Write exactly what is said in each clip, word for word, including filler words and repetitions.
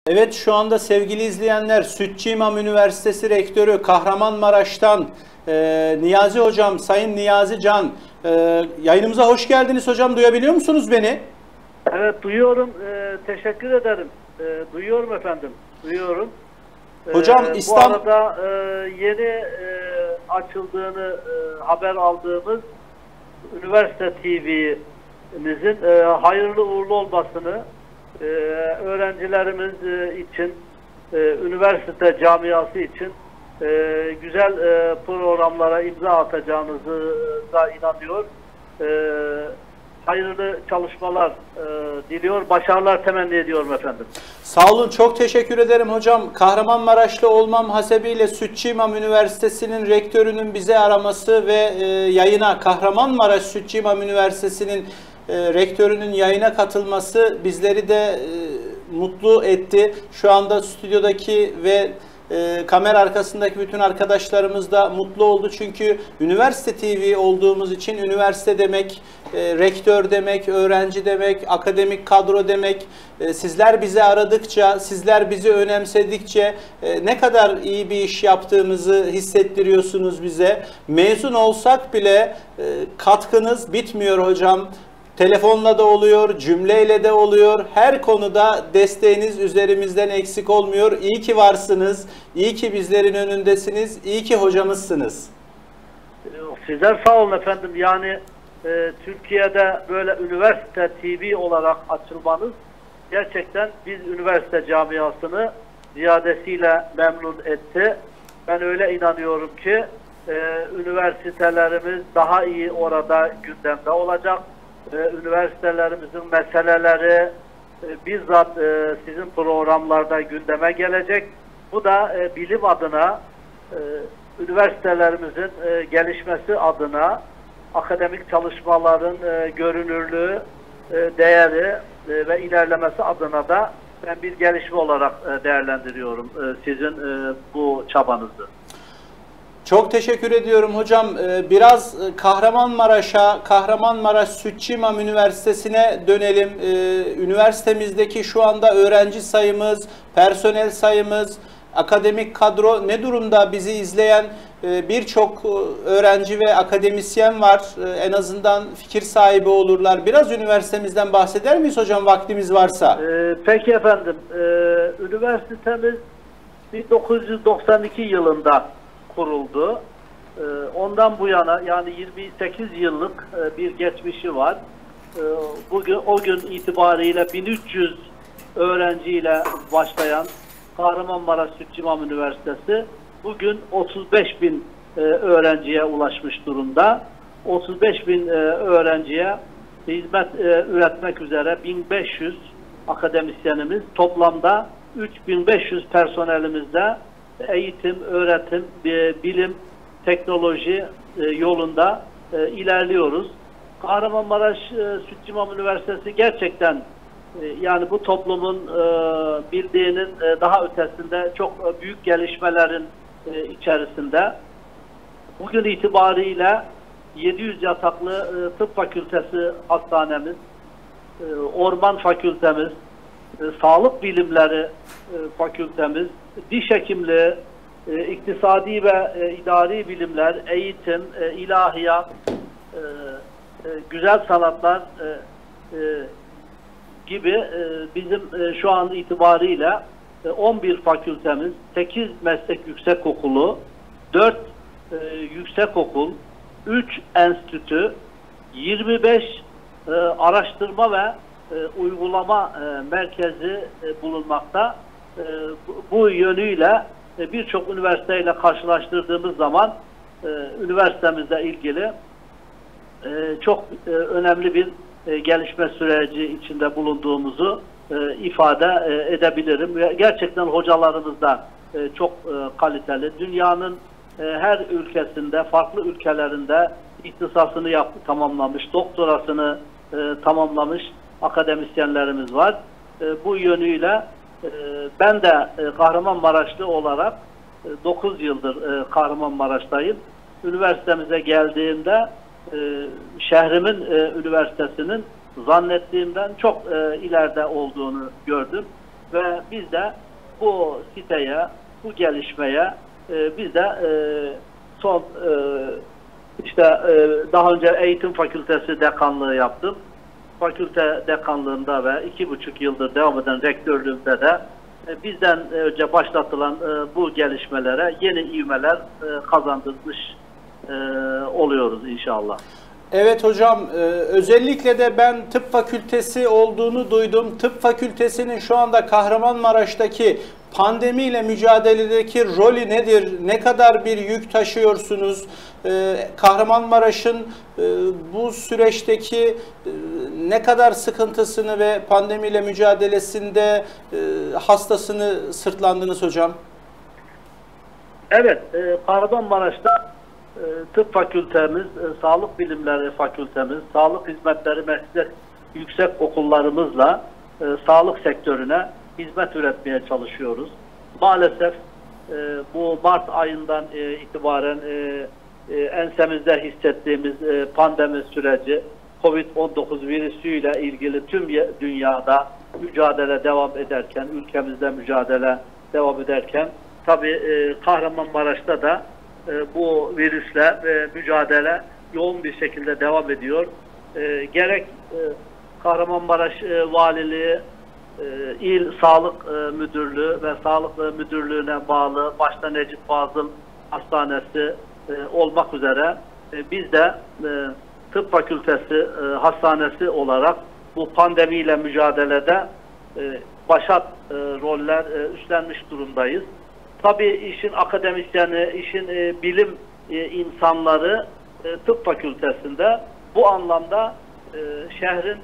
Evet, şu anda sevgili izleyenler, Sütçü İmam Üniversitesi Rektörü Kahramanmaraş'tan e, Niyazi Hocam, Sayın Niyazi Can, e, yayınımıza hoş geldiniz hocam. Duyabiliyor musunuz beni? Evet, duyuyorum. E, teşekkür ederim. E, duyuyorum efendim. Duyuyorum. Hocam e, İstanbul... Bu arada e, yeni e, açıldığını e, haber aldığımız Üniversite T V'mizin e, hayırlı uğurlu olmasını e, öğrencilerimiz e, için, e, üniversite camiası için e, güzel e, programlara imza atacağınızı da inanıyor. E, hayırlı çalışmalar e, diliyor, başarılar temenni ediyorum efendim. Sağ olun, çok teşekkür ederim hocam. Kahramanmaraşlı olmam hasebiyle Sütçü İmam Üniversitesi'nin rektörünün bize araması ve e, yayına, Kahramanmaraş Sütçü İmam Üniversitesi'nin e, rektörünün yayına katılması bizleri de e, mutlu etti. Şu anda stüdyodaki ve E, kamera arkasındaki bütün arkadaşlarımız da mutlu oldu. Çünkü üniversite T V olduğumuz için üniversite demek, e, rektör demek, öğrenci demek, akademik kadro demek. E, sizler bizi aradıkça, sizler bizi önemsedikçe e, ne kadar iyi bir iş yaptığımızı hissettiriyorsunuz bize. Mezun olsak bile e, katkınız bitmiyor hocam. Telefonla da oluyor, cümleyle de oluyor. Her konuda desteğiniz üzerimizden eksik olmuyor. İyi ki varsınız, iyi ki bizlerin önündesiniz, iyi ki hocamızsınız. Sizler sağ olun efendim. Yani e, Türkiye'de böyle üniversite T V olarak açılmanız gerçekten biz üniversite camiasını ziyadesiyle memnun etti. Ben öyle inanıyorum ki e, üniversitelerimiz daha iyi orada gündemde olacak. Üniversitelerimizin meseleleri e, bizzat e, sizin programlarda gündeme gelecek. Bu da e, bilim adına, e, üniversitelerimizin e, gelişmesi adına, akademik çalışmaların e, görünürlüğü, e, değeri e, ve ilerlemesi adına da ben bir gelişme olarak e, değerlendiriyorum e, sizin e, bu çabanızı. Çok teşekkür ediyorum hocam. Biraz Kahramanmaraş'a, Kahramanmaraş Sütçü İmam Üniversitesi'ne dönelim. Üniversitemizdeki şu anda öğrenci sayımız, personel sayımız, akademik kadro ne durumda? Bizi izleyen birçok öğrenci ve akademisyen var. En azından fikir sahibi olurlar. Biraz üniversitemizden bahseder miyiz hocam, vaktimiz varsa? Peki efendim. Üniversitemiz bin dokuz yüz doksan iki yılında kuruldu. Ondan bu yana yani yirmi sekiz yıllık bir geçmişi var. Bugün o gün itibariyle bin üç yüz öğrenciyle başlayan Kahramanmaraş Sütçü İmam Üniversitesi bugün otuz beş bin öğrenciye ulaşmış durumda. otuz beş bin öğrenciye hizmet üretmek üzere bin beş yüz akademisyenimiz, toplamda üç bin beş yüz personelimizde eğitim, öğretim, bilim, teknoloji yolunda ilerliyoruz. Kahramanmaraş Sütçü İmam Üniversitesi gerçekten yani bu toplumun bildiğinin daha ötesinde çok büyük gelişmelerin içerisinde. Bugün itibariyle yedi yüz yataklı tıp fakültesi hastanemiz, orman fakültemiz, sağlık bilimleri fakültemiz, diş hekimliği, iktisadi ve idari bilimler, eğitim, ilahiyat, güzel sanatlar gibi bizim şu an itibariyle on bir fakültemiz, sekiz meslek yüksekokulu, dört yüksekokul, üç enstitü, yirmi beş araştırma ve uygulama merkezi bulunmakta. Bu yönüyle birçok üniversiteyle karşılaştırdığımız zaman üniversitemizle ilgili çok önemli bir gelişme süreci içinde bulunduğumuzu ifade edebilirim. Gerçekten hocalarımız da çok kaliteli. Dünyanın her ülkesinde, farklı ülkelerinde ihtisasını yaptı, tamamlamış, doktorasını tamamlamış akademisyenlerimiz var. Bu yönüyle ben de Kahramanmaraşlı olarak dokuz yıldır Kahramanmaraş'tayım. Üniversitemize geldiğimde şehrimin üniversitesinin zannettiğimden çok ileride olduğunu gördüm. ve biz de bu siteye, bu gelişmeye e, biz de e, son e, işte e, daha önce Eğitim Fakültesi dekanlığı yaptım. Fakülte dekanlığında ve iki buçuk yıldır devam eden rektörlüğümde de e, bizden önce başlatılan e, bu gelişmelere yeni ivmeler e, kazandırmış e, oluyoruz inşallah. Evet hocam, e, özellikle de ben tıp fakültesi olduğunu duydum. Tıp fakültesinin şu anda Kahramanmaraş'taki pandemiyle mücadeledeki rolü nedir? Ne kadar bir yük taşıyorsunuz? E, Kahramanmaraş'ın e, bu süreçteki e, ne kadar sıkıntısını ve pandemiyle mücadelesinde e, hastasını sırtlandınız hocam? Evet, e, Kahramanmaraş'ta e, tıp fakültemiz, e, sağlık bilimleri fakültemiz, sağlık hizmetleri meslek yüksek okullarımızla e, sağlık sektörüne hizmet üretmeye çalışıyoruz. Maalesef e, bu Mart ayından e, itibaren e, e, ensemizde hissettiğimiz e, pandemi süreci, kovid on dokuz virüsüyle ilgili tüm dünyada mücadele devam ederken, ülkemizde mücadele devam ederken, tabii e, Kahramanmaraş'ta da e, bu virüsle e, mücadele yoğun bir şekilde devam ediyor. E, gerek e, Kahramanmaraş e, Valiliği, e, İl Sağlık e, Müdürlüğü ve Sağlık Müdürlüğü'ne bağlı başta Necip Fazıl Hastanesi e, olmak üzere e, biz de e, Tıp Fakültesi e, Hastanesi olarak bu pandemiyle mücadelede e, başat e, roller e, üstlenmiş durumdayız. Tabii işin akademisyeni, işin e, bilim e, insanları e, tıp fakültesinde bu anlamda e, şehrin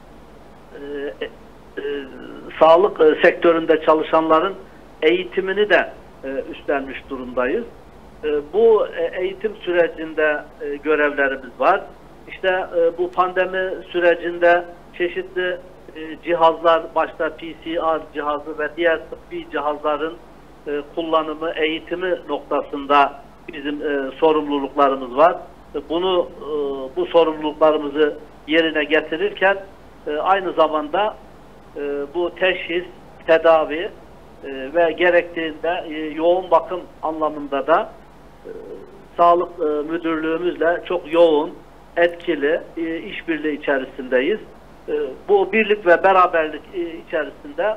e, e, sağlık e, sektöründe çalışanların eğitimini de e, üstlenmiş durumdayız. E, bu e, eğitim sürecinde e, görevlerimiz var. İşte e, bu pandemi sürecinde çeşitli e, cihazlar, başta P C R cihazı ve diğer tıbbi cihazların e, kullanımı, eğitimi noktasında bizim e, sorumluluklarımız var. E, bunu e, bu sorumluluklarımızı yerine getirirken e, aynı zamanda e, bu teşhis, tedavi e, ve gerektiğinde e, yoğun bakım anlamında da e, Sağlık e, Müdürlüğümüzle çok yoğun, etkili e, işbirliği içerisindeyiz. E, bu birlik ve beraberlik e, içerisinde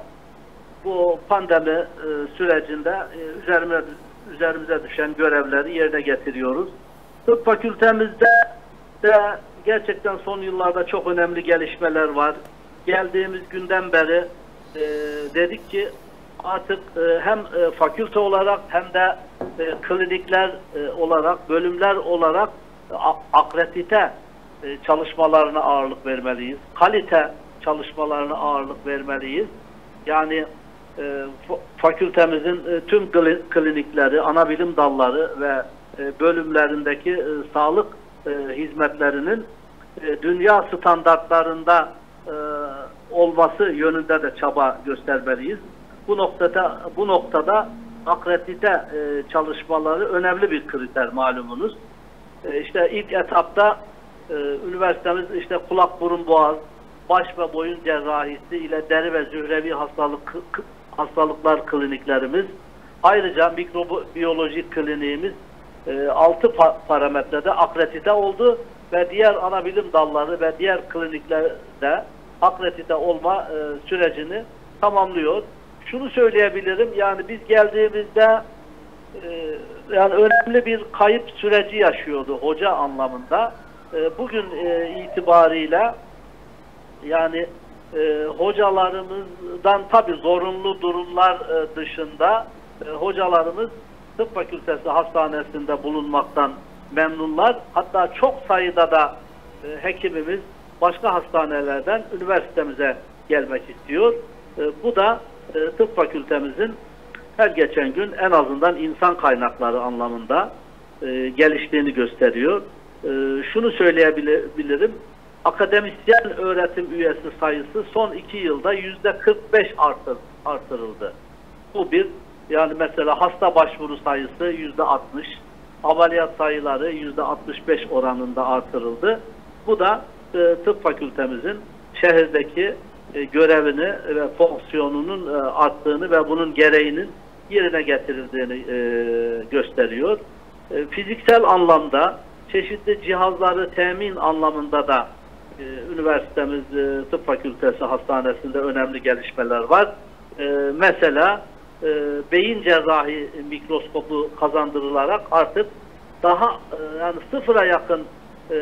bu pandemi e, sürecinde e, üzerime, üzerimize düşen görevleri yerine getiriyoruz. Tıp fakültemizde de gerçekten son yıllarda çok önemli gelişmeler var. Geldiğimiz günden beri e, dedik ki artık e, hem e, fakülte olarak hem de e, klinikler e, olarak, bölümler olarak e, akredite e, çalışmalarına ağırlık vermeliyiz. Kalite çalışmalarına ağırlık vermeliyiz. Yani e, fakültemizin e, tüm klinikleri, ana bilim dalları ve e, bölümlerindeki e, sağlık e, hizmetlerinin e, dünya standartlarında e, olması yönünde de çaba göstermeliyiz. Bu noktada bu noktada akredite e, çalışmaları önemli bir kriter malumunuz. E, işte ilk etapta e, üniversitemiz işte kulak, burun, boğaz, baş ve boyun cerrahisi ile deri ve zührevi hastalık hastalıklar kliniklerimiz, ayrıca mikrobiyoloji kliniğimiz e, altı pa parametrede akredite oldu ve diğer ana bilim dalları ve diğer kliniklerde akredite olma e, sürecini tamamlıyor. Şunu söyleyebilirim, yani biz geldiğimizde e, yani önemli bir kayıp süreci yaşıyordu hoca anlamında. E, bugün e, itibariyle yani e, hocalarımızdan tabii zorunlu durumlar e, dışında e, hocalarımız tıp fakültesi hastanesinde bulunmaktan memnunlar. Hatta çok sayıda da e, hekimimiz başka hastanelerden üniversitemize gelmek istiyor. E, bu da e, tıp fakültemizin her geçen gün en azından insan kaynakları anlamında e, geliştiğini gösteriyor. E, şunu söyleyebilirim. Akademisyen öğretim üyesi sayısı son iki yılda yüzde kırk beş artır, artırıldı. Bu bir, yani mesela hasta başvuru sayısı yüzde altmış, ameliyat sayıları yüzde altmış beş oranında artırıldı. Bu da e, tıp fakültemizin şehirdeki e, görevini ve fonksiyonunun e, arttığını ve bunun gereğinin yerine getirildiğini e, gösteriyor. E, fiziksel anlamda çeşitli cihazları temin anlamında da e, üniversitemiz e, Tıp Fakültesi Hastanesi'nde önemli gelişmeler var. E, mesela e, beyin cerrahi mikroskopu kazandırılarak artık daha e, yani sıfıra yakın e,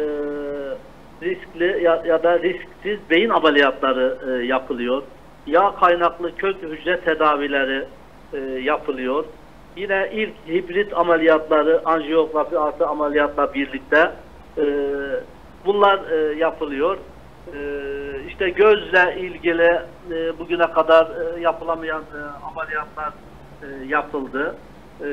riskli ya, ya da risksiz beyin ameliyatları e, yapılıyor. Yağ kaynaklı kök hücre tedavileri e, yapılıyor. Yine ilk hibrit ameliyatları anjiyografi artı ameliyatla birlikte e, bunlar e, yapılıyor. E, işte gözle ilgili e, bugüne kadar e, yapılamayan e, ameliyatlar e, yapıldı. E,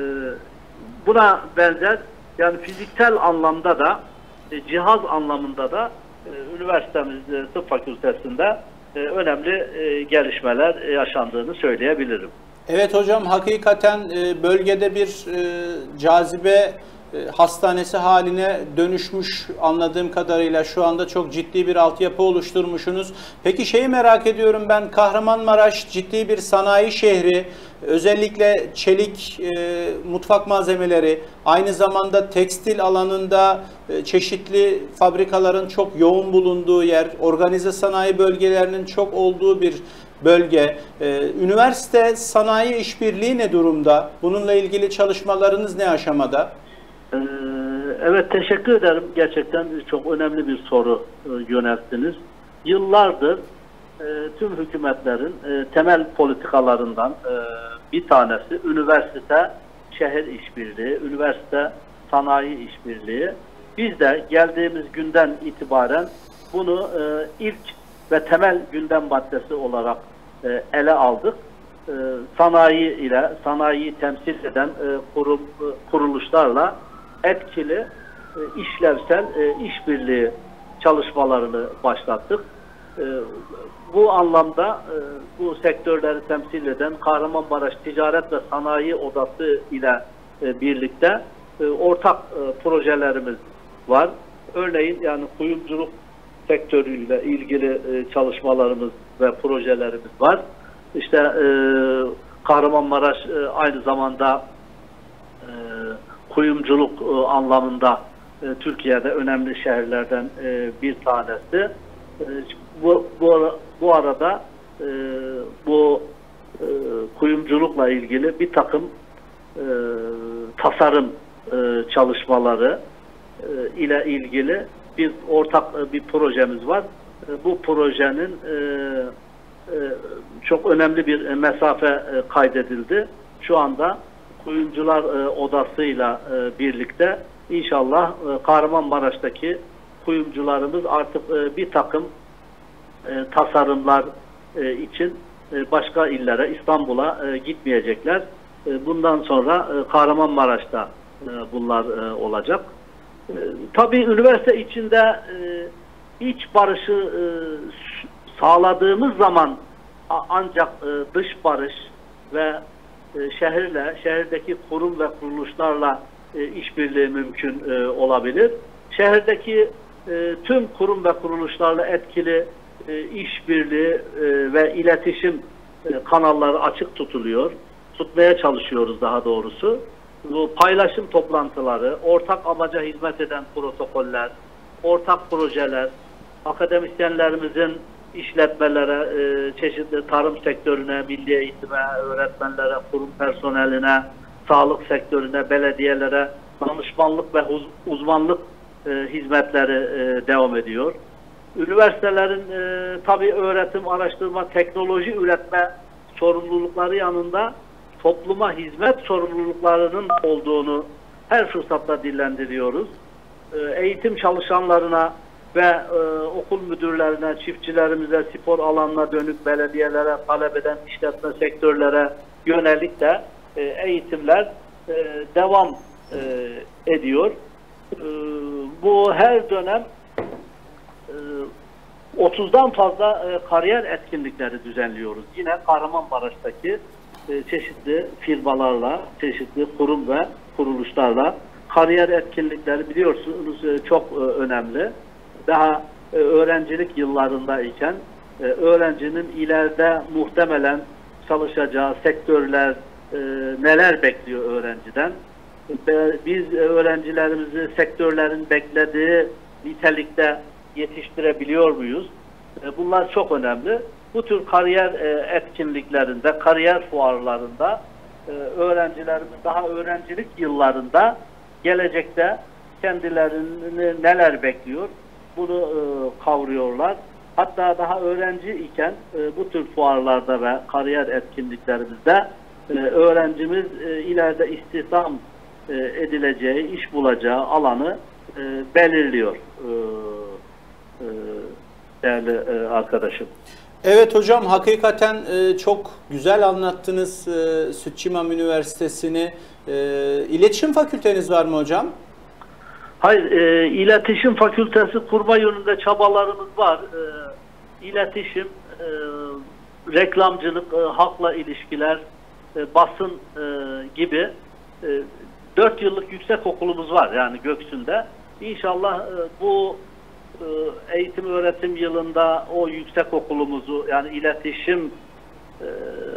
buna benzer yani fiziksel anlamda da e, cihaz anlamında da e, üniversitemiz e, Tıp Fakültesi'nde e, önemli e, gelişmeler yaşandığını söyleyebilirim. Evet hocam, hakikaten bölgede bir cazibe hastanesi haline dönüşmüş anladığım kadarıyla. Şu anda çok ciddi bir altyapı oluşturmuşsunuz. Peki şeyi merak ediyorum ben, Kahramanmaraş ciddi bir sanayi şehri. Özellikle çelik, e, mutfak malzemeleri, aynı zamanda tekstil alanında e, çeşitli fabrikaların çok yoğun bulunduğu yer, organize sanayi bölgelerinin çok olduğu bir bölge. Ee, üniversite sanayi işbirliği ne durumda? Bununla ilgili çalışmalarınız ne aşamada? Ee, evet, teşekkür ederim. Gerçekten çok önemli bir soru e, yönelttiniz. Yıllardır e, tüm hükümetlerin e, temel politikalarından e, bir tanesi üniversite şehir işbirliği, üniversite sanayi işbirliği. Biz de geldiğimiz günden itibaren bunu e, ilk ve temel gündem maddesi olarak e, ele aldık. E, sanayi ile, sanayiyi temsil eden e, kurum, e, kuruluşlarla etkili, e, işlevsel e, işbirliği çalışmalarını başlattık. E, bu anlamda e, bu sektörleri temsil eden Kahramanmaraş Ticaret ve Sanayi Odası ile e, birlikte e, ortak e, projelerimiz var. Örneğin yani kuyumculuk sektörüyle ilgili e, çalışmalarımız ve projelerimiz var. İşte e, Kahramanmaraş e, aynı zamanda e, kuyumculuk e, anlamında e, Türkiye'de önemli şehirlerden e, bir tanesi. E, bu, bu, bu arada e, bu e, kuyumculukla ilgili bir takım e, tasarım e, çalışmaları e, ile ilgili bir ortak bir projemiz var. Bu projenin e, e, çok önemli bir mesafe e, kaydedildi. Şu anda Kuyumcular e, Odası'yla e, birlikte inşallah e, Kahramanmaraş'taki kuyumcularımız artık e, bir takım e, tasarımlar e, için e, başka illere, İstanbul'a e, gitmeyecekler. E, bundan sonra e, Kahramanmaraş'ta e, bunlar e, olacak. E, tabii üniversite içinde e, iç barışı e, sağladığımız zaman a, ancak e, dış barış ve e, şehirle, şehirdeki kurum ve kuruluşlarla e, işbirliği mümkün e, olabilir. Şehirdeki e, tüm kurum ve kuruluşlarla etkili e, işbirliği e, ve iletişim e, kanalları açık tutuluyor. Tutmaya çalışıyoruz daha doğrusu. Bu paylaşım toplantıları, ortak amaca hizmet eden protokoller, ortak projeler, akademisyenlerimizin işletmelere, e, çeşitli tarım sektörüne, milli eğitime, öğretmenlere, kurum personeline, sağlık sektörüne, belediyelere danışmanlık ve uzmanlık e, hizmetleri e, devam ediyor. Üniversitelerin e, tabii öğretim, araştırma, teknoloji üretme sorumlulukları yanında topluma hizmet sorumluluklarının olduğunu her fırsatta dillendiriyoruz. E, eğitim çalışanlarına ve e, okul müdürlerine, çiftçilerimize, spor alanına dönük belediyelere, talep eden işletme sektörlere yönelik de e, eğitimler e, devam e, ediyor. E, bu her dönem e, otuzdan fazla e, kariyer etkinlikleri düzenliyoruz. Yine Kahramanmaraş'taki e, çeşitli firmalarla, çeşitli kurum ve kuruluşlarla kariyer etkinlikleri biliyorsunuz e, çok e, önemli. Daha e, öğrencilik yıllarındayken e, öğrencinin ileride muhtemelen çalışacağı sektörler e, neler bekliyor öğrenciden. E, biz öğrencilerimizi sektörlerin beklediği nitelikte yetiştirebiliyor muyuz? E, bunlar çok önemli. Bu tür kariyer e, etkinliklerinde, kariyer fuarlarında e, öğrencilerimiz daha öğrencilik yıllarında gelecekte kendilerini neler bekliyor bunu e, kavruyorlar. Hatta daha öğrenci iken e, bu tür fuarlarda ve kariyer etkinliklerimizde e, öğrencimiz e, ileride istihdam e, edileceği, iş bulacağı alanı e, belirliyor e, e, değerli e, arkadaşım. Evet hocam, hakikaten e, çok güzel anlattınız e, Sütçü İmam Üniversitesi'ni. E, İletişim fakülteniz var mı hocam? Hayır, e, iletişim fakültesi kurma yönünde çabalarımız var. E, iletişim, e, reklamcılık, e, halkla ilişkiler, e, basın e, gibi e, dört yıllık yüksek okulumuz var yani Göksu'nda. İnşallah e, bu e, eğitim öğretim yılında o yüksek okulumuzu, yani iletişim e,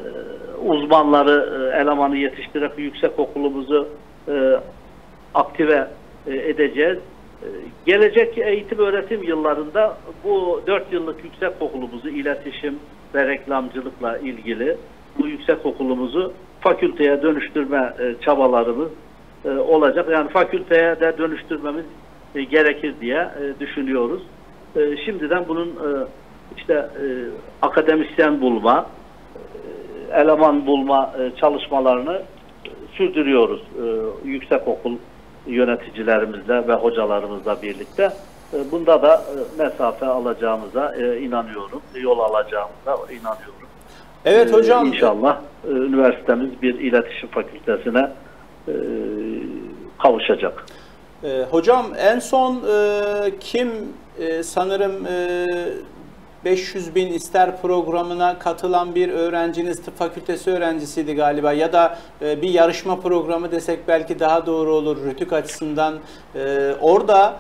uzmanları e, elemanı yetiştirerek yüksek okulumuzu e, aktive edeceğiz. Gelecek eğitim öğretim yıllarında bu dört yıllık yüksek okulumuzu iletişim ve reklamcılıkla ilgili bu yüksek okulumuzu fakülteye dönüştürme çabalarımız olacak. Yani fakülteye de dönüştürmemiz gerekir diye düşünüyoruz. Şimdiden bunun işte akademisyen bulma, eleman bulma çalışmalarını sürdürüyoruz. Yüksek okul yöneticilerimizle ve hocalarımızla birlikte. Bunda da mesafe alacağımıza inanıyorum. Yol alacağımıza inanıyorum. Evet hocam. İnşallah üniversitemiz bir iletişim fakültesine kavuşacak. Hocam en son kim sanırım beş yüz bin ister programına katılan bir öğrenciniz tıp fakültesi öğrencisiydi galiba, ya da e, bir yarışma programı desek belki daha doğru olur rütük açısından. E, orada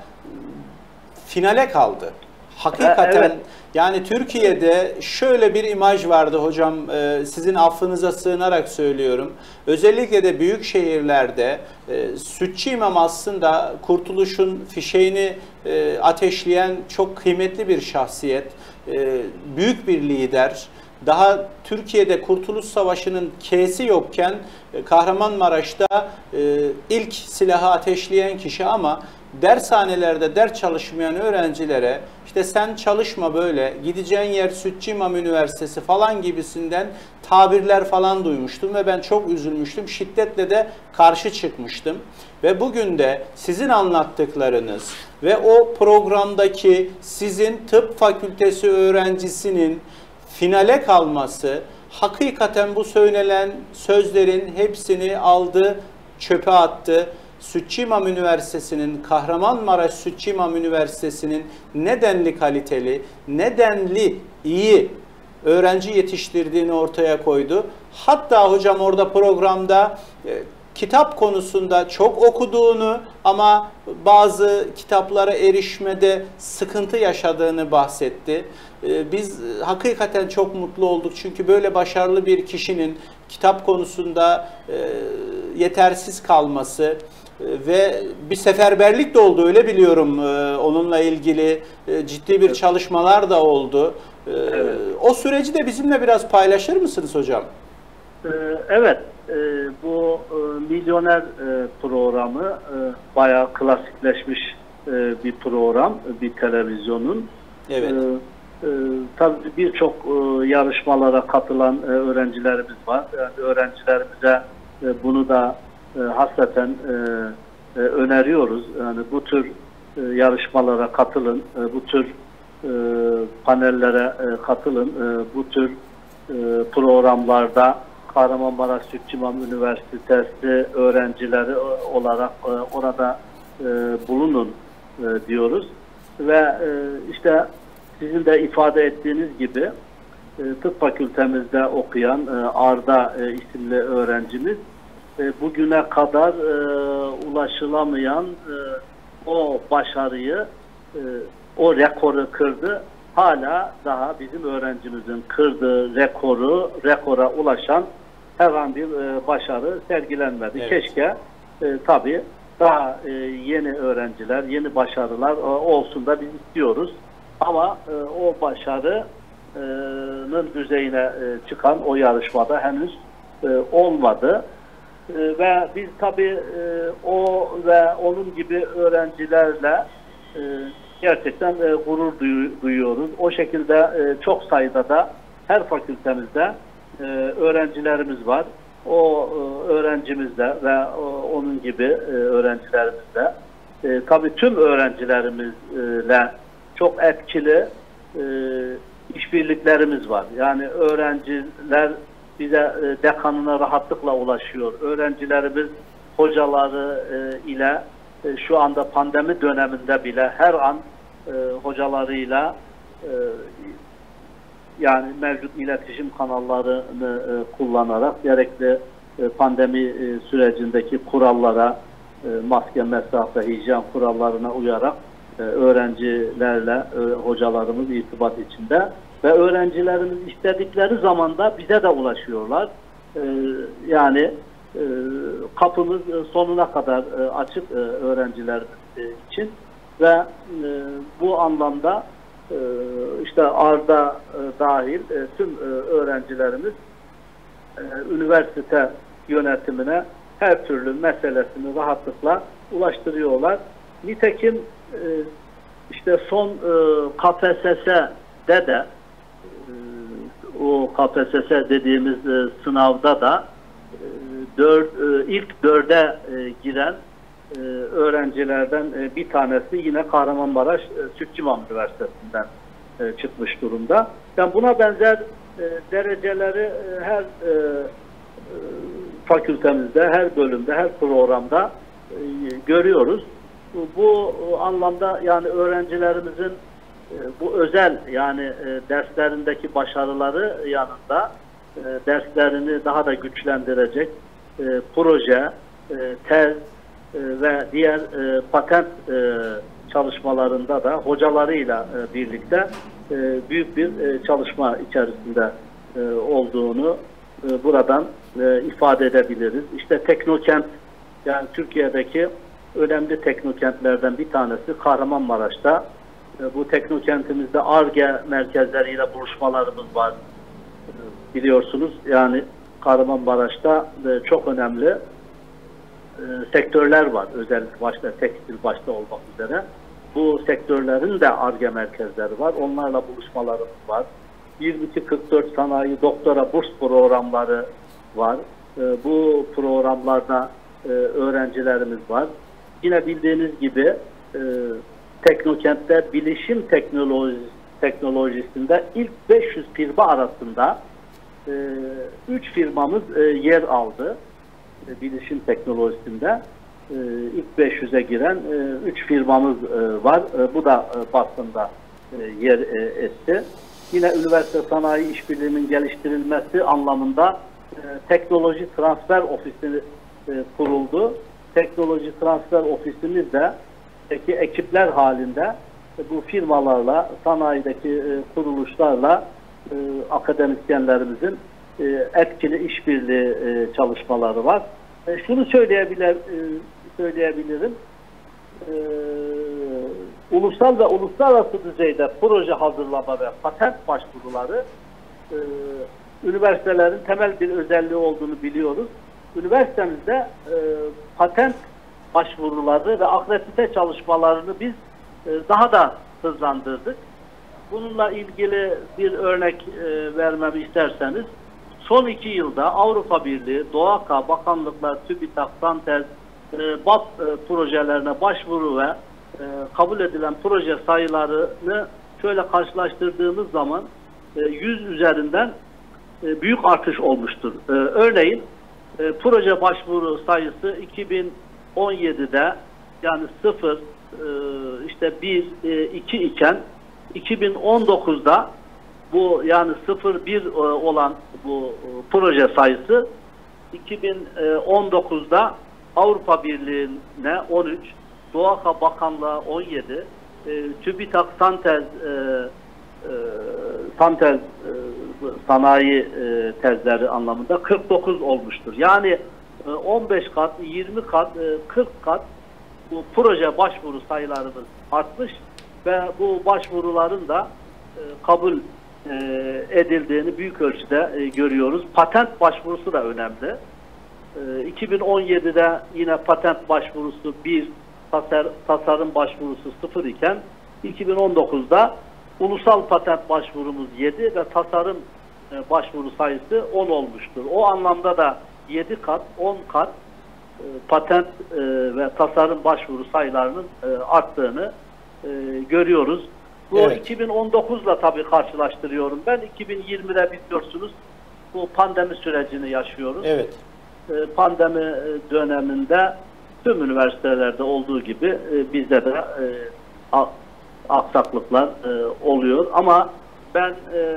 finale kaldı. Hakikaten evet. Yani Türkiye'de şöyle bir imaj vardı hocam, e, sizin affınıza sığınarak söylüyorum. Özellikle de büyük şehirlerde e, Sütçü İmam aslında kurtuluşun fişeğini e, ateşleyen çok kıymetli bir şahsiyet, e, büyük bir lider. Daha Türkiye'de Kurtuluş Savaşı'nın K'si yokken e, Kahramanmaraş'ta e, ilk silahı ateşleyen kişi, ama dershanelerde ders çalışmayan öğrencilere işte sen çalışma böyle, gideceğin yer Sütçü İmam Üniversitesi falan gibisinden tabirler falan duymuştum ve ben çok üzülmüştüm. Şiddetle de karşı çıkmıştım. Ve bugün de sizin anlattıklarınız ve o programdaki sizin tıp fakültesi öğrencisinin finale kalması hakikaten bu söylenen sözlerin hepsini aldı, çöpe attı. Sütçü İmam Üniversitesi'nin, Kahramanmaraş Sütçü İmam Üniversitesi'nin nedenli kaliteli, nedenli iyi öğrenci yetiştirdiğini ortaya koydu. Hatta hocam orada programda e, kitap konusunda çok okuduğunu ama bazı kitaplara erişmede sıkıntı yaşadığını bahsetti. E, biz hakikaten çok mutlu olduk çünkü böyle başarılı bir kişinin kitap konusunda e, yetersiz kalması ve bir seferberlik de oldu, öyle biliyorum, onunla ilgili ciddi bir çalışmalar da oldu. Evet. O süreci de bizimle biraz paylaşır mısınız hocam? Evet, bu Milyoner programı bayağı klasikleşmiş bir program, bir televizyonun. Evet. Tabii birçok yarışmalara katılan öğrencilerimiz var. Yani öğrencilerimize bunu da E, hasreten e, e, öneriyoruz. Yani bu tür e, yarışmalara katılın, e, bu tür e, panellere e, katılın, e, bu tür e, programlarda Kahramanmaraş Sütçü İmam Üniversitesi öğrencileri olarak e, orada e, bulunun e, diyoruz. Ve e, işte sizin de ifade ettiğiniz gibi e, tıp fakültemizde okuyan e, Arda e, isimli öğrencimiz bugüne kadar e, ulaşılamayan e, o başarıyı, e, o rekoru kırdı. hala daha bizim öğrencimizin kırdığı rekoru, rekora ulaşan herhangi bir e, başarı sergilenmedi. Evet. Keşke e, tabii daha e, yeni öğrenciler, yeni başarılar e, olsun da biz istiyoruz. Ama e, o başarının düzeyine e, çıkan o yarışmada henüz e, olmadı. E, ve biz tabii e, o ve onun gibi öğrencilerle e, gerçekten e, gurur duyu, duyuyoruz. O şekilde e, çok sayıda da her fakültemizde e, öğrencilerimiz var. O e, öğrencimizle ve o, onun gibi e, öğrencilerimizle e, tabii tüm öğrencilerimizle çok etkili e, işbirliklerimiz var. Yani öğrenciler bize e, dekanına rahatlıkla ulaşıyor. Öğrencilerimiz hocaları e, ile e, şu anda pandemi döneminde bile her an e, hocalarıyla e, yani mevcut iletişim kanallarını e, kullanarak gerekli e, pandemi e, sürecindeki kurallara, e, maske, mesafe, hijyen kurallarına uyarak e, öğrencilerle e, hocalarımız irtibat içinde ve öğrencilerimiz istedikleri zamanda bize de ulaşıyorlar. E, yani e, kapımız sonuna kadar e, açık e, öğrenciler e, için ve e, bu anlamda e, işte Arda e, dahil e, tüm e, öğrencilerimiz e, üniversite yönetimine her türlü meselesini rahatlıkla ulaştırıyorlar. Nitekim e, işte son e, K P S S'de de e, o K P S S dediğimiz e, sınavda da e, dör, e, ilk dörde e, giren e, öğrencilerden e, bir tanesi yine Kahramanmaraş e, Sütçüman Üniversitesi'nden e, çıkmış durumda. Yani buna benzer e, dereceleri e, her e, e, fakültemizde, her bölümde, her programda e, görüyoruz. Bu, bu anlamda yani öğrencilerimizin e, bu özel yani e, derslerindeki başarıları yanında e, derslerini daha da güçlendirecek e, proje, e, tez e, ve diğer e, patent e, çalışmalarında da hocalarıyla e, birlikte e, büyük bir e, çalışma içerisinde e, olduğunu e, buradan e, ifade edebiliriz. İşte Teknokent, yani Türkiye'deki önemli teknokentlerden bir tanesi Kahramanmaraş'ta. E, bu teknokentimizde Ar-Ge merkezleriyle buluşmalarımız var. E, biliyorsunuz yani Kahramanmaraş'ta e, çok önemli e, sektörler var. Özellikle başta tekstil başta olmak üzere. Bu sektörlerin de Ar-Ge merkezleri var. Onlarla buluşmalarımız var. yirmi iki kırk dört sanayi doktora burs programları var. E, bu programlarda e, öğrencilerimiz var. Yine bildiğiniz gibi e, Teknokent'te bilişim teknoloji, teknolojisinde ilk beş yüz firma arasında e, üç firmamız e, yer aldı. E, bilişim teknolojisinde e, ilk beş yüze giren e, üç firmamız e, var. E, bu da e, basında e, yer e, etti. Yine üniversite sanayi işbirliğinin geliştirilmesi anlamında e, teknoloji transfer ofisi e, kuruldu. Teknoloji transfer ofisimiz de peki ekipler halinde e, bu firmalarla, sanayideki e, kuruluşlarla e, akademisyenlerimizin e, etkili işbirliği e, çalışmaları var. E, şunu söyleyebilir, e, söyleyebilirim. E, ulusal ve uluslararası düzeyde proje hazırlama ve patent başvuruları e, üniversitelerin temel bir özelliği olduğunu biliyoruz. Üniversitemizde e, patent başvuruları ve akredite çalışmalarını biz e, daha da hızlandırdık. Bununla ilgili bir örnek e, vermemi isterseniz, son iki yılda Avrupa Birliği, DOAKA, bakanlıklar, TÜBİTAK, SANTEZ, e, B A P e, projelerine başvuru ve e, kabul edilen proje sayılarını şöyle karşılaştırdığımız zaman e, yüz üzerinden e, büyük artış olmuştur. E, örneğin e, proje başvuru sayısı iki bin on yedide yani sıfır, e, işte bir, iki iken iki bin on dokuzda bu yani sıfır bir e, olan bu e, proje sayısı iki bin on dokuzda Avrupa Birliği'ne on üç, DOAKA Bakanlığa on yedi, e, TÜBİTAK, SANTEZ, e, e, tam tez e, sanayi e, tezleri anlamında kırk dokuz olmuştur. Yani e, on beş kat, yirmi kat, e, kırk kat bu proje başvuru sayılarımız artmış ve bu başvuruların da e, kabul e, edildiğini büyük ölçüde e, görüyoruz. Patent başvurusu da önemli. E, iki bin on yedi'de yine patent başvurusu bir, tasar, tasarım başvurusu sıfır iken iki bin on dokuz'da ulusal patent başvurumuz yedi ve tasarım e, başvuru sayısı on olmuştur. O anlamda da yedi kat, on kat e, patent e, ve tasarım başvuru sayılarının e, arttığını e, görüyoruz. Bu evet. iki bin on dokuz'la tabii karşılaştırıyorum. Ben iki bin yirmi'de biliyorsunuz bu pandemi sürecini yaşıyoruz. Evet. E, pandemi döneminde tüm üniversitelerde olduğu gibi e, bizde de e, aksaklıklar e, oluyor. Ama ben e,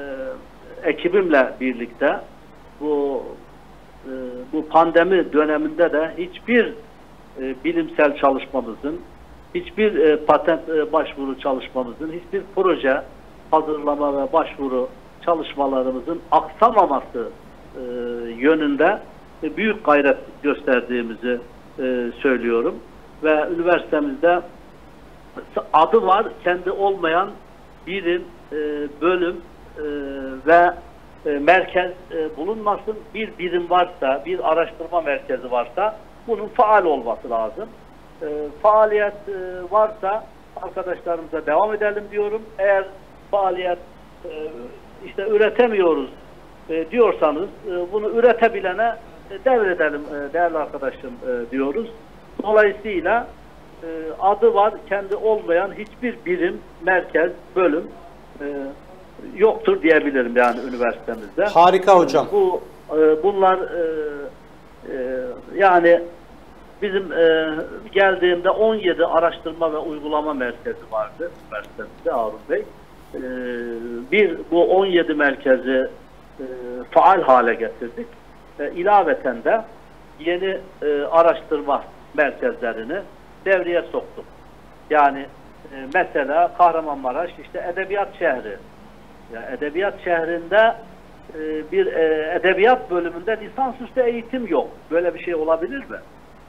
ekibimle birlikte bu e, bu pandemi döneminde de hiçbir e, bilimsel çalışmamızın, hiçbir e, patent e, başvuru çalışmamızın, hiçbir proje hazırlama ve başvuru çalışmalarımızın aksamaması e, yönünde e, büyük gayret gösterdiğimizi e, söylüyorum. Ve üniversitemizde adı var, kendi olmayan birim, e, bölüm e, ve e, merkez e, bulunmasın. Bir birim varsa, bir araştırma merkezi varsa bunun faal olması lazım. E, faaliyet e, varsa arkadaşlarımıza devam edelim diyorum. Eğer faaliyet e, işte üretemiyoruz e, diyorsanız e, bunu üretebilene e, devredelim e, değerli arkadaşım e, diyoruz. Dolayısıyla e, adı var, kendi olmayan hiçbir birim, merkez, bölüm e, yoktur diyebilirim yani üniversitemizde. Harika hocam. Bu e, bunlar e, e, yani bizim e, geldiğimde on yedi araştırma ve uygulama merkezi vardı üniversitemizde Harun Bey. E, bir bu on yedi merkezi e, faal hale getirdik. E, ilaveten de yeni e, araştırma merkezlerini devreye soktuk. Yani e, mesela Kahramanmaraş işte edebiyat şehri. Yani edebiyat şehrinde e, bir e, edebiyat bölümünde lisansüstü eğitim yok. Böyle bir şey olabilir mi?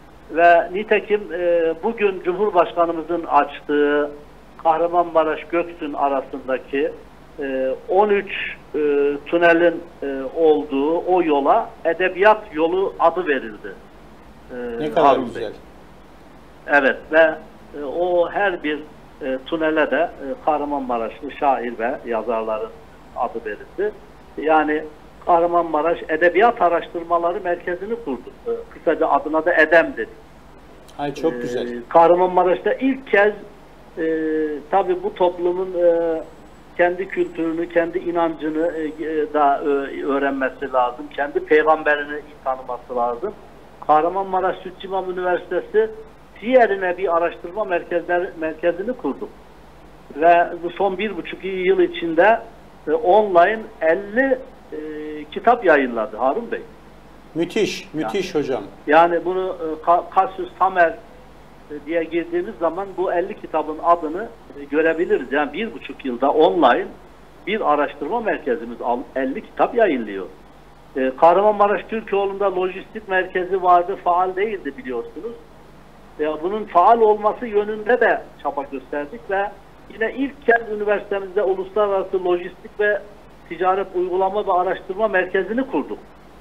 Ve nitekim e, bugün Cumhurbaşkanımızın açtığı Kahramanmaraş Göksun arasındaki e, on üç e, tünelin e, olduğu o yola edebiyat yolu adı verildi. E, ne kadar güzel. Bey. Evet ve e, o her bir e, tünele de e, Kahramanmaraşlı şair ve yazarların adı verildi. Yani Kahramanmaraş Edebiyat Araştırmaları Merkezi'ni kurduk. E, kısaca adına da EDEM dedik. Ay çok e, güzel. Kahramanmaraş'ta ilk kez e, tabii bu toplumun e, kendi kültürünü, kendi inancını e, da e, öğrenmesi lazım. Kendi peygamberini iyi tanıması lazım. Kahramanmaraş Sütçü İmam Üniversitesi diğerine bir araştırma merkezler, merkezini kurduk. Ve bu son bir buçuk yıl içinde e, online elli e, kitap yayınladı Harun Bey. Müthiş, müthiş yani, hocam. Yani bunu e, Cassius Tamer e, diye girdiğimiz zaman bu elli kitabın adını e, görebiliriz. Yani bir buçuk yılda online bir araştırma merkezimiz elli kitap yayınlıyor. E, Kahramanmaraş Türkoğlu'nda lojistik merkezi vardı, faal değildi biliyorsunuz. E, bunun faal olması yönünde de çaba gösterdik ve yine ilk kez üniversitemizde uluslararası lojistik ve ticaret uygulama ve araştırma merkezini kurduk.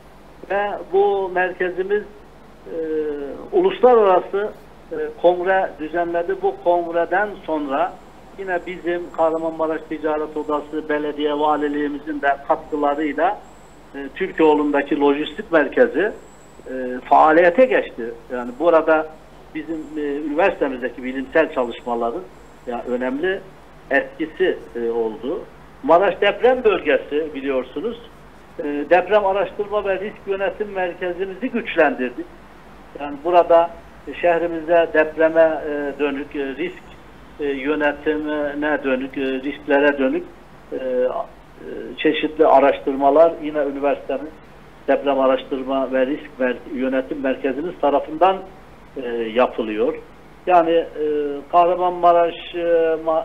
Ve bu merkezimiz e, uluslararası e, kongre düzenledi. Bu kongreden sonra yine bizim Kahramanmaraş Ticaret Odası, belediye valiliğimizin de katkılarıyla e, Türkoğlu'ndaki lojistik merkezi e, faaliyete geçti. Yani burada bizim e, üniversitemizdeki bilimsel çalışmaların yani önemli etkisi e, oldu. Maraş Deprem Bölgesi biliyorsunuz. E, deprem Araştırma ve Risk Yönetim Merkezimizi güçlendirdik. Yani burada e, şehrimizde depreme e, dönük, e, risk e, yönetimine dönük, e, risklere dönük e, e, çeşitli araştırmalar yine üniversitenin Deprem Araştırma ve Risk Mer Yönetim Merkezimiz tarafından e, yapılıyor. Yani e, Kahramanmaraş e, ma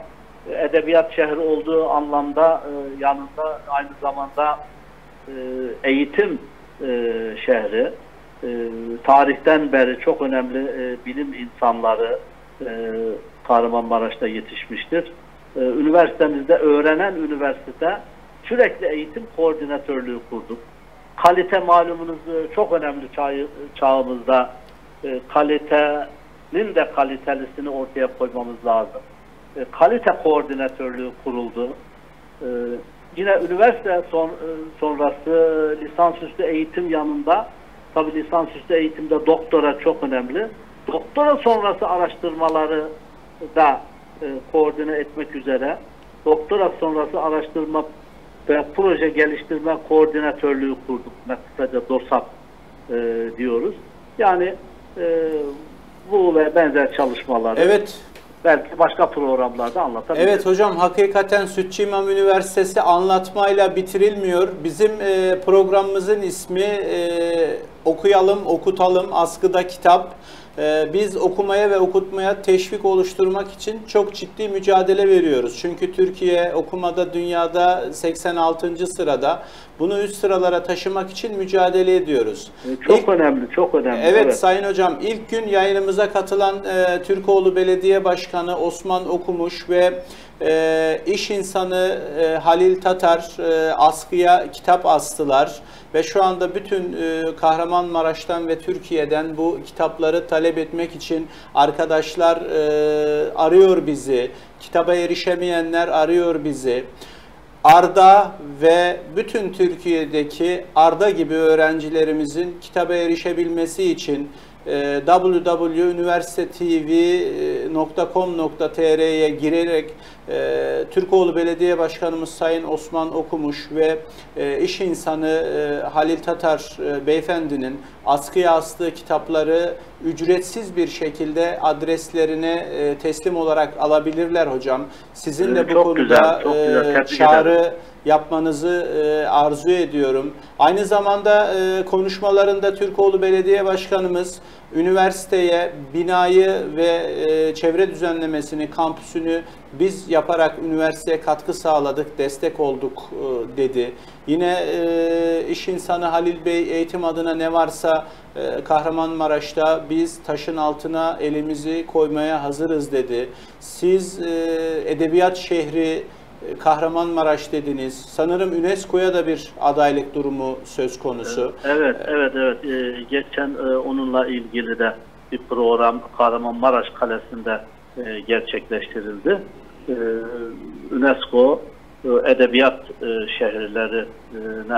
edebiyat şehri olduğu anlamda e, yanında aynı zamanda e, eğitim e, şehri. E, tarihten beri çok önemli e, bilim insanları e, Kahramanmaraş'ta yetişmiştir. E, üniversitemizde öğrenen üniversite sürekli eğitim koordinatörlüğü kurduk. Kalite malumunuz çok önemli çağ, çağımızda. E, kalitenin de kalitelisini ortaya koymamız lazım. E, kalite koordinatörlüğü kuruldu. E, yine üniversite son, e, sonrası lisansüstü eğitim yanında, tabii lisansüstü eğitimde doktora çok önemli. Doktora sonrası araştırmaları da e, koordine etmek üzere doktora sonrası araştırma ve proje geliştirme koordinatörlüğü kurduk. Kısaca DOSAP e, diyoruz. Yani e, bu ve benzer çalışmaları evet. belki başka programlarda anlatabiliriz. Evet hocam, hakikaten Sütçü İmam Üniversitesi anlatmayla bitirilmiyor. Bizim e, programımızın ismi e, Okuyalım, Okutalım, Askıda Kitap. E, biz okumaya ve okutmaya teşvik oluşturmak için çok ciddi mücadele veriyoruz. Çünkü Türkiye okumada dünyada seksen altıncı sırada. Bunu üst sıralara taşımak için mücadele ediyoruz. Çok İlk, önemli, çok önemli. Evet, evet Sayın Hocam, ilk gün yayınımıza katılan e, Türkoğlu Belediye Başkanı Osman Okumuş ve e, iş insanı e, Halil Tatar e, askıya kitap astılar. Ve şu anda bütün e, Kahramanmaraş'tan ve Türkiye'den bu kitapları talep etmek için arkadaşlar e, arıyor bizi. Kitaba erişemeyenler arıyor bizi. Arda ve bütün Türkiye'deki Arda gibi öğrencilerimizin kitaba erişebilmesi için e, w w w nokta üniversite t v nokta com nokta t r'ye girerek e, Türkoğlu Belediye Başkanımız Sayın Osman Okumuş ve e, iş insanı e, Halil Tatar e, beyefendinin askıya astığı kitapları ücretsiz bir şekilde adreslerine e, teslim olarak alabilirler hocam. Sizin de bu çok konuda güzel, çok güzel. e, çağrı yapmanızı e, arzu ediyorum. Aynı zamanda e, konuşmalarında Türkoğlu Belediye Başkanımız üniversiteye binayı ve e, çevre düzenlemesini, kampüsünü biz yaparak üniversiteye katkı sağladık, destek olduk e, dedi. Yine e, iş insanı Halil Bey eğitim adına ne varsa e, Kahramanmaraş'ta biz taşın altına elimizi koymaya hazırız dedi. Siz e, edebiyat şehri Kahramanmaraş dediniz. Sanırım UNESCO'ya da bir adaylık durumu söz konusu. Evet, evet, evet. Ee, geçen e, onunla ilgili de bir program Kahramanmaraş Kalesi'nde e, gerçekleştirildi. E, UNESCO e, edebiyat e, şehirlerine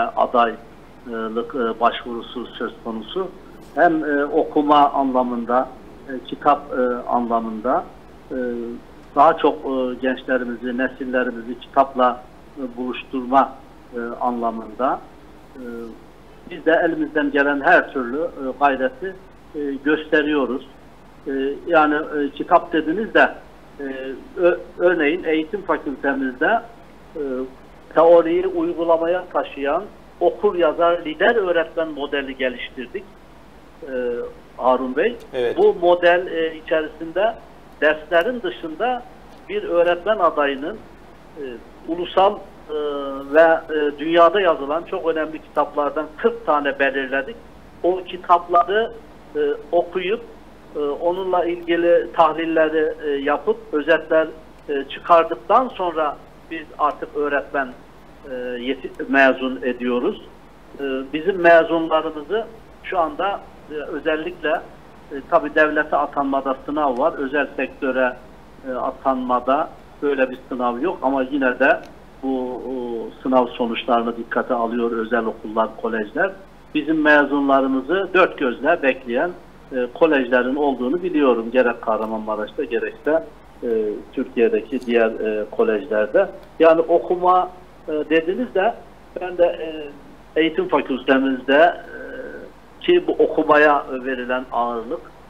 adaylık e, başvurusu söz konusu. Hem e, okuma anlamında, e, kitap e, anlamında e, daha çok e, gençlerimizi, nesillerimizi kitapla e, buluşturma e, anlamında e, biz de elimizden gelen her türlü e, gayreti e, gösteriyoruz. E, yani e, kitap dediniz de e, ö, örneğin eğitim fakültemizde e, teoriyi uygulamaya taşıyan okur yazar lider öğretmen modeli geliştirdik. E, Harun Bey. Evet. Bu model e, içerisinde derslerin dışında bir öğretmen adayının e, ulusal e, ve e, dünyada yazılan çok önemli kitaplardan kırk tane belirledik. O kitapları e, okuyup e, onunla ilgili tahlilleri e, yapıp özetler e, çıkardıktan sonra biz artık öğretmen e, mezun ediyoruz. E, bizim mezunlarımızı şu anda e, özellikle E, tabii devlete atanmada sınav var. Özel sektöre e, atanmada böyle bir sınav yok ama yine de bu o, sınav sonuçlarını dikkate alıyor özel okullar, kolejler. Bizim mezunlarımızı dört gözle bekleyen e, kolejlerin olduğunu biliyorum. Gerek Kahramanmaraş'ta gerekse e, Türkiye'deki diğer e, kolejlerde. Yani okuma e, dediniz de ben de e, eğitim fakültemizde e, ki bu okumaya verilen ağırlık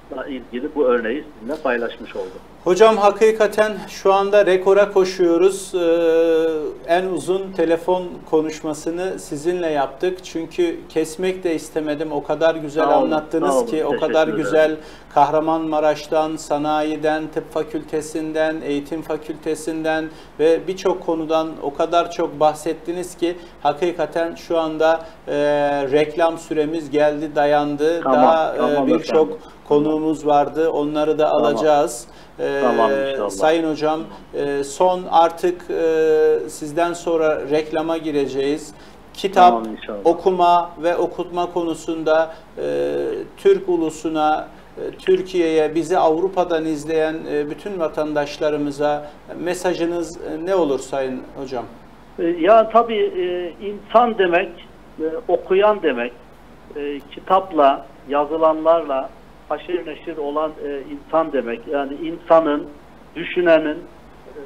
ilgili bu örneği sizinle paylaşmış oldum. Hocam hakikaten şu anda rekora koşuyoruz. Ee, en uzun telefon konuşmasını sizinle yaptık. Çünkü kesmek de istemedim. O kadar güzel Sağ olun, anlattınız sağ olun. ki, o Teşekkür kadar ederim. güzel Kahramanmaraş'tan, sanayiden, tıp fakültesinden, eğitim fakültesinden ve birçok konudan o kadar çok bahsettiniz ki hakikaten şu anda e, reklam süremiz geldi, dayandı. Tamam, Daha tamam e, birçok efendim. konuğumuz vardı. Onları da Tamam. alacağız. Ee, Tamam, inşallah. Sayın Hocam, e, son artık e, sizden sonra reklama gireceğiz. Kitap, Tamam, inşallah. okuma ve okutma konusunda e, Türk ulusuna, e, Türkiye'ye, bizi Avrupa'dan izleyen e, bütün vatandaşlarımıza mesajınız e, ne olur Sayın Hocam? Ya tabii e, insan demek, e, okuyan demek, e, kitapla, yazılanlarla haşir neşir olan e, insan demek. Yani insanın, düşünenin e,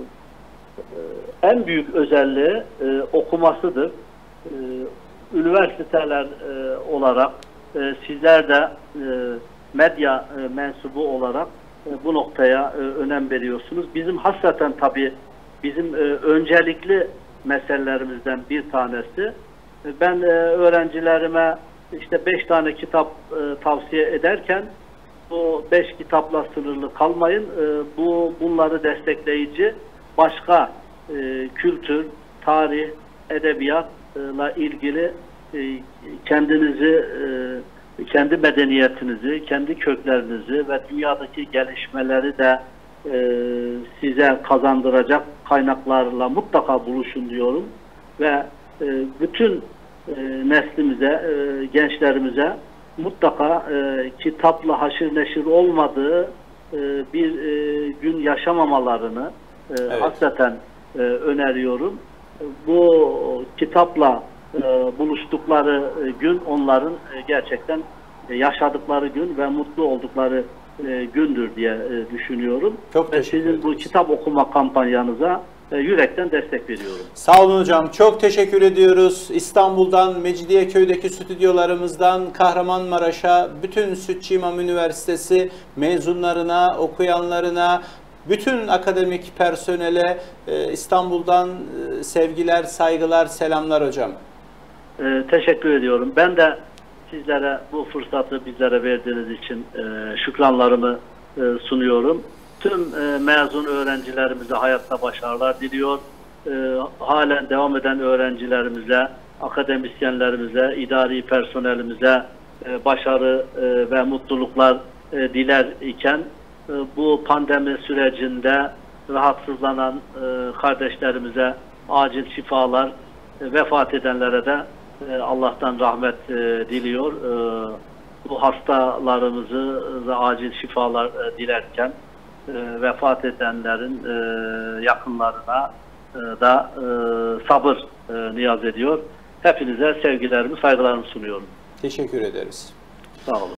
e, en büyük özelliği e, okumasıdır. E, üniversiteler e, olarak e, sizler de e, medya e, mensubu olarak e, bu noktaya e, önem veriyorsunuz. Bizim hasreten tabii bizim e, öncelikli meselelerimizden bir tanesi. E, ben e, öğrencilerime işte beş tane kitap e, tavsiye ederken bu beş kitapla sınırlı kalmayın. E, bu bunları destekleyici başka e, kültür, tarih, edebiyatla ilgili e, kendinizi, e, kendi medeniyetinizi, kendi köklerinizi ve dünyadaki gelişmeleri de e, size kazandıracak kaynaklarla mutlaka buluşun diyorum ve e, bütün e, neslimize, e, gençlerimize mutlaka e, kitapla haşir neşir olmadığı e, bir e, gün yaşamamalarını e, Evet. hakikaten e, öneriyorum. Bu kitapla e, buluştukları e, gün onların e, gerçekten e, yaşadıkları gün ve mutlu oldukları e, gündür diye e, düşünüyorum. Çok Ve teşekkür sizin bu ederiz. kitap okuma kampanyanıza e, yürekten destek veriyorum. Sağ olun hocam. Çok teşekkür ediyoruz. İstanbul'dan, Mecidiyeköy'deki stüdyolarımızdan Kahramanmaraş'a, bütün Sütçü İmam Üniversitesi mezunlarına, okuyanlarına, bütün akademik personele e, İstanbul'dan e, sevgiler, saygılar, selamlar hocam. E, teşekkür ediyorum. Ben de sizlere bu fırsatı bizlere verdiğiniz için e, şükranlarımı e, sunuyorum. Tüm e, mezun öğrencilerimize hayatta başarılar diliyor. E, halen devam eden öğrencilerimize, akademisyenlerimize, idari personelimize e, başarı e, ve mutluluklar e, diler iken e, bu pandemi sürecinde rahatsızlanan e, kardeşlerimize acil şifalar, e, vefat edenlere de e, Allah'tan rahmet e, diliyor. E, bu hastalarımızı da acil şifalar e, dilerken e, vefat edenlerin e, yakınlarına e, da e, sabır e, niyaz ediyor. Hepinize sevgilerimi, saygılarımı sunuyorum. Teşekkür ederiz. Sağ olun.